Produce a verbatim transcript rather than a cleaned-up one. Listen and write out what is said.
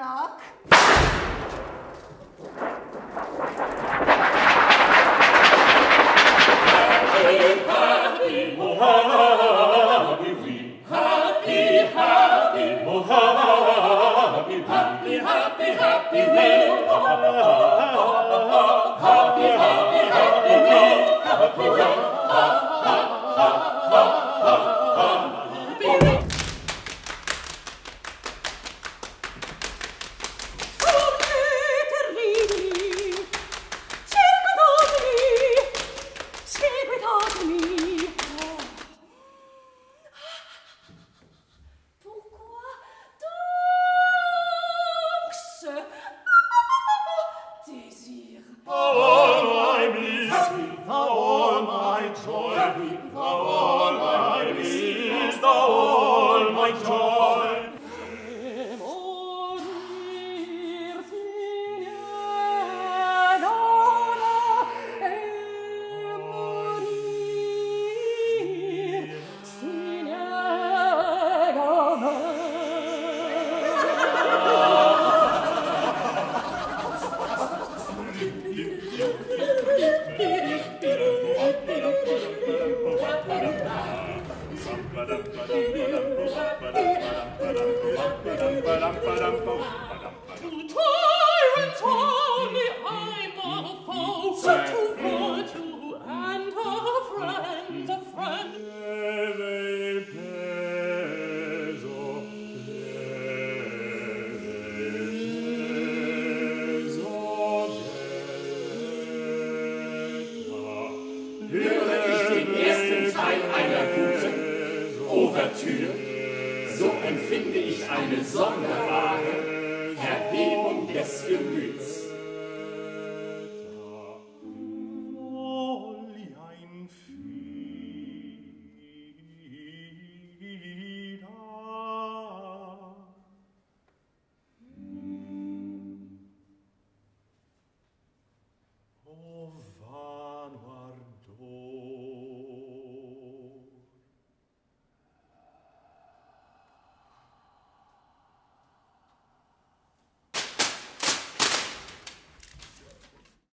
Knack. Happy, happy, oh happy we. Happy, happy, oh happy we. Happy, happy, happy we. Happy, happy, happy we. Happy we. Ha, ha, ha, ha, ha, happy we. So empfinde ich eine sonderbare